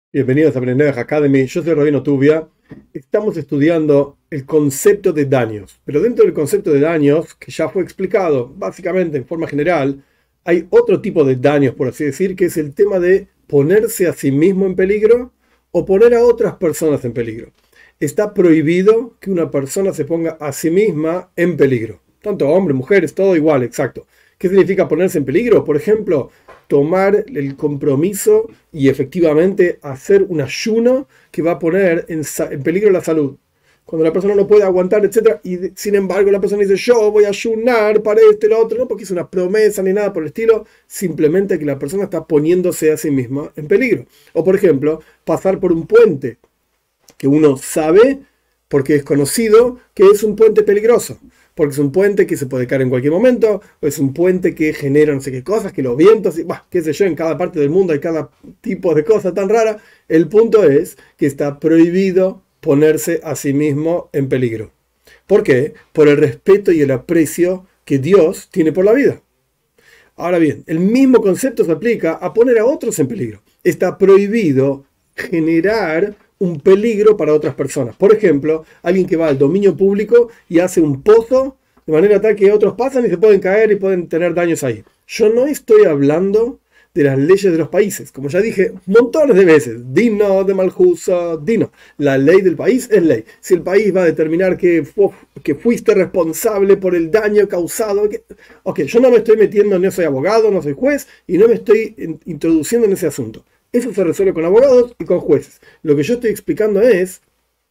Bienvenidos a Aprender Academy. Yo soy Rabino Tubia. Estamos estudiando el concepto de daños, pero dentro del concepto de daños, que ya fue explicado básicamente en forma general, hay otro tipo de daños, por así decir, que es el tema de ponerse a sí mismo en peligro o poner a otras personas en peligro. Está prohibido que una persona se ponga a sí misma en peligro. Tanto hombres, mujeres, todo igual, exacto. ¿Qué significa ponerse en peligro? Por ejemplo, tomar el compromiso y efectivamente hacer un ayuno que va a poner en peligro la salud. Cuando la persona no puede aguantar, etc. Y sin embargo la persona dice, yo voy a ayunar para esto y lo otro, no porque es una promesa ni nada por el estilo, simplemente que la persona está poniéndose a sí misma en peligro. O por ejemplo, pasar por un puente que uno sabe, porque es conocido, que es un puente peligroso, porque es un puente que se puede caer en cualquier momento, o es un puente que genera no sé qué cosas, que los vientos, y qué sé yo, en cada parte del mundo hay cada tipo de cosa tan rara. El punto es que está prohibido ponerse a sí mismo en peligro. ¿Por qué? Por el respeto y el aprecio que Dios tiene por la vida. Ahora bien, el mismo concepto se aplica a poner a otros en peligro. Está prohibido generar un peligro para otras personas. Por ejemplo, alguien que va al dominio público y hace un pozo de manera tal que otros pasan y se pueden caer y pueden tener daños ahí. Yo no estoy hablando de las leyes de los países. Como ya dije montones de veces, Dino de Malhusa, Dino. La ley del país es ley. Si el país va a determinar que fuiste responsable por el daño causado, ok, yo no me estoy metiendo, no soy abogado, no soy juez y no me estoy introduciendo en ese asunto. Eso se resuelve con abogados y con jueces. Lo que yo estoy explicando es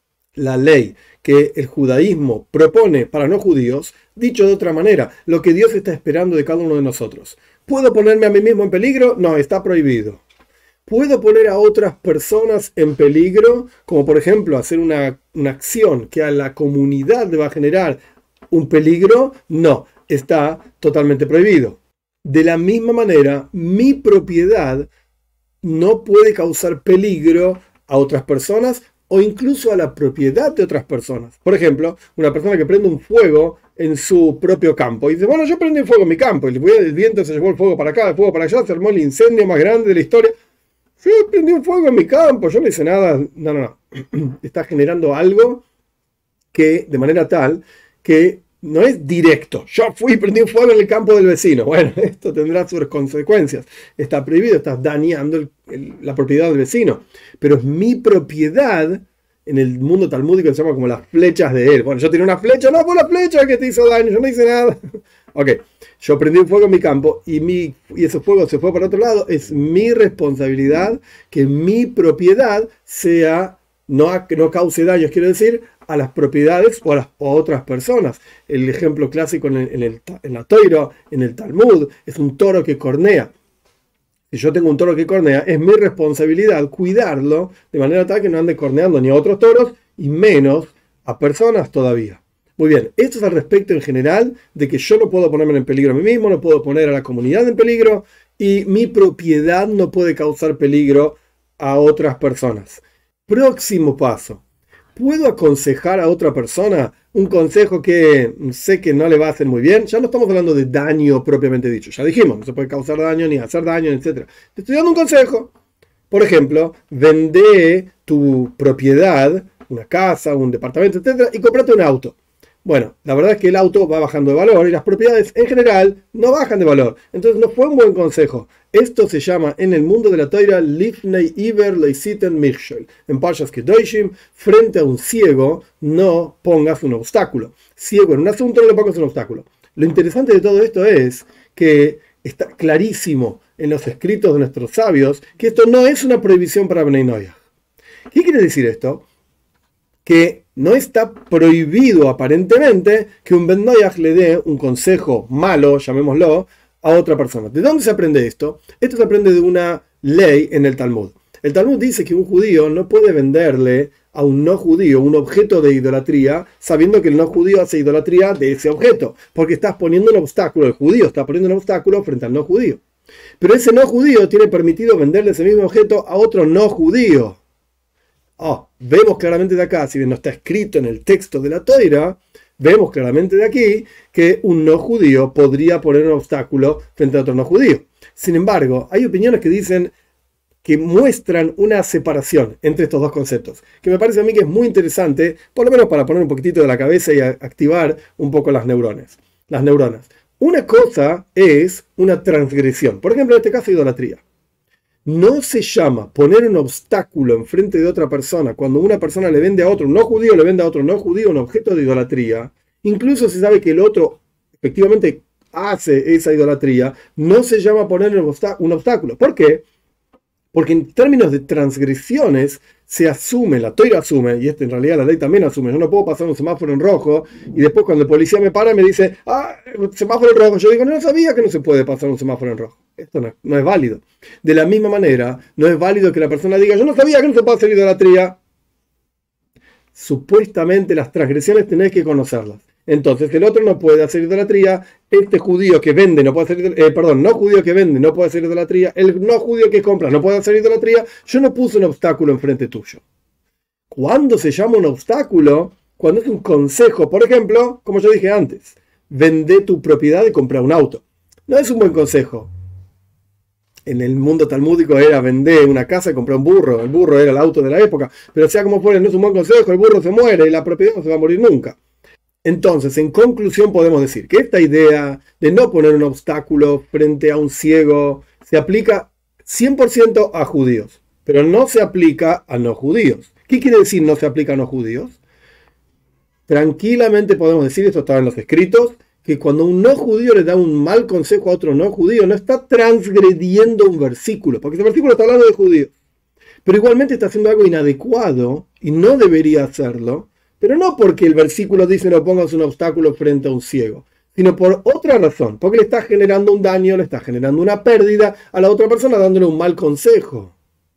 la ley que el judaísmo propone para no judíos, dicho de otra manera, lo que Dios está esperando de cada uno de nosotros. ¿Puedo ponerme a mí mismo en peligro? No, está prohibido. ¿Puedo poner a otras personas en peligro? Como por ejemplo hacer una acción que a la comunidad le va a generar un peligro. No, está totalmente prohibido. De la misma manera, mi propiedad no puede causar peligro a otras personas o incluso a la propiedad de otras personas. Por ejemplo, una persona que prende un fuego en su propio campo y dice, bueno, yo prendí un fuego en mi campo, y el viento se llevó el fuego para acá, el fuego para allá, se armó el incendio más grande de la historia. Yo prendí un fuego en mi campo, yo no hice nada. No, no, no. Está generando algo que, de manera tal que no es directo. Yo fui y prendí un fuego en el campo del vecino. Bueno, esto tendrá sus consecuencias. Está prohibido, estás dañando la propiedad del vecino. Pero es mi propiedad. En el mundo talmúdico se llama como las flechas de él. Bueno, yo tiré una flecha, no fue la flecha que te hizo daño, yo no hice nada. Ok, yo prendí un fuego en mi campo y ese fuego se fue para otro lado. Es mi responsabilidad que mi propiedad sea, no cause daños, quiero decir, a las propiedades o a otras personas. El ejemplo clásico en la Toira, en el Talmud, es un toro que cornea. Si yo tengo un toro que cornea, es mi responsabilidad cuidarlo de manera tal que no ande corneando ni a otros toros y menos a personas todavía. Muy bien, esto es al respecto en general de que yo no puedo ponerme en peligro a mí mismo, no puedo poner a la comunidad en peligro y mi propiedad no puede causar peligro a otras personas. Próximo paso. ¿Puedo aconsejar a otra persona un consejo que sé que no le va a hacer muy bien? Ya no estamos hablando de daño propiamente dicho. Ya dijimos, no se puede causar daño ni hacer daño, etc. Te estoy dando un consejo. Por ejemplo, vende tu propiedad, una casa, un departamento, etc. y cómprate un auto. Bueno, la verdad es que el auto va bajando de valor y las propiedades en general no bajan de valor. Entonces no fue un buen consejo. Esto se llama en el mundo de la Toira Lifnei Iber Leisiten Michel. En Parshas Kedoshim, frente a un ciego no pongas un obstáculo. Ciego en un asunto no le pongas un obstáculo. Lo interesante de todo esto es que está clarísimo en los escritos de nuestros sabios que esto no es una prohibición para Bnei Noach. ¿Qué quiere decir esto? Que no está prohibido aparentemente que un Ben Noach le dé un consejo malo, llamémoslo, a otra persona. ¿De dónde se aprende esto? Esto se aprende de una ley en el Talmud. El Talmud dice que un judío no puede venderle a un no judío un objeto de idolatría sabiendo que el no judío hace idolatría de ese objeto, porque estás poniendo un obstáculo, el judío está poniendo un obstáculo frente al no judío. Pero ese no judío tiene permitido venderle ese mismo objeto a otro no judío. Vemos claramente de acá, si bien no está escrito en el texto de la Toira, vemos claramente de aquí que un no judío podría poner un obstáculo frente a otro no judío. Sin embargo, hay opiniones que dicen que muestran una separación entre estos dos conceptos, que me parece a mí que es muy interesante, por lo menos para poner un poquitito de la cabeza y activar un poco las neuronas. Una cosa es una transgresión, por ejemplo, en este caso idolatría. No se llama poner un obstáculo enfrente de otra persona cuando una persona le vende a otro, un no judío le vende a otro no judío un objeto de idolatría. Incluso se sabe que el otro efectivamente hace esa idolatría, no se llama poner un obstáculo. ¿Por qué? Porque en términos de transgresiones se asume, la Toira asume, y esto en realidad la ley también asume, yo no puedo pasar un semáforo en rojo y después cuando el policía me para me dice, semáforo en rojo, yo digo, no sabía que no se puede pasar un semáforo en rojo. Esto no es válido. De la misma manera, no es válido que la persona diga, yo no sabía que no se puede hacer idolatría. Supuestamente las transgresiones tenés que conocerlas. Entonces el otro no puede hacer idolatría, este judío que vende no puede hacer no judío que vende no puede hacer idolatría, el no judío que compra no puede hacer idolatría, yo no puse un obstáculo enfrente tuyo. ¿Cuándo se llama un obstáculo? Cuando es un consejo, por ejemplo, como yo dije antes, vende tu propiedad y compra un auto. No es un buen consejo. En el mundo talmúdico era vender una casa y comprar un burro, el burro era el auto de la época, pero sea como fuera, no es un buen consejo, el burro se muere y la propiedad no se va a morir nunca. Entonces, en conclusión, podemos decir que esta idea de no poner un obstáculo frente a un ciego se aplica 100% a judíos, pero no se aplica a no judíos. ¿Qué quiere decir no se aplica a no judíos? Tranquilamente podemos decir, esto está en los escritos, que cuando un no judío le da un mal consejo a otro no judío, no está transgrediendo un versículo, porque ese versículo está hablando de judíos, pero igualmente está haciendo algo inadecuado y no debería hacerlo. Pero no porque el versículo dice no pongas un obstáculo frente a un ciego, sino por otra razón, porque le está generando un daño, le está generando una pérdida a la otra persona dándole un mal consejo.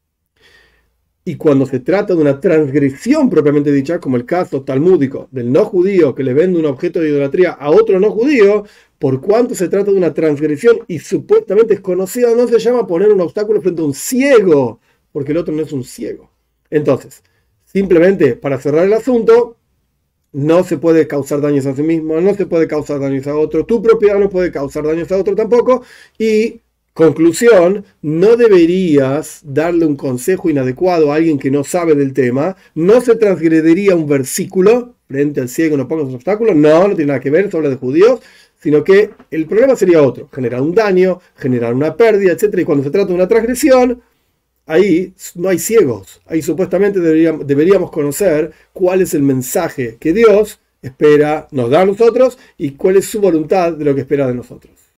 Y cuando se trata de una transgresión propiamente dicha, como el caso talmúdico del no judío que le vende un objeto de idolatría a otro no judío, por cuanto se trata de una transgresión y supuestamente es conocida, no se llama poner un obstáculo frente a un ciego, porque el otro no es un ciego. Entonces, simplemente para cerrar el asunto, no se puede causar daños a sí mismo, no se puede causar daños a otro, tu propiedad no puede causar daños a otro tampoco, y conclusión, no deberías darle un consejo inadecuado a alguien que no sabe del tema, no se transgrediría un versículo frente al ciego, no pongas un obstáculo, no tiene nada que ver, eso habla de judíos, sino que el problema sería otro, generar un daño, generar una pérdida, etc. Y cuando se trata de una transgresión, ahí no hay ciegos, ahí supuestamente deberíamos conocer cuál es el mensaje que Dios espera nos da a nosotros y cuál es su voluntad de lo que espera de nosotros.